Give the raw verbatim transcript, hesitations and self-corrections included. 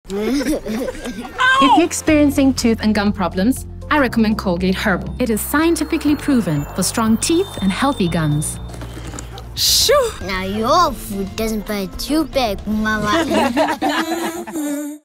If you're experiencing tooth and gum problems, I recommend Colgate Herbal. It is scientifically proven for strong teeth and healthy gums. Shoo! Now your food doesn't bite too big, Mama.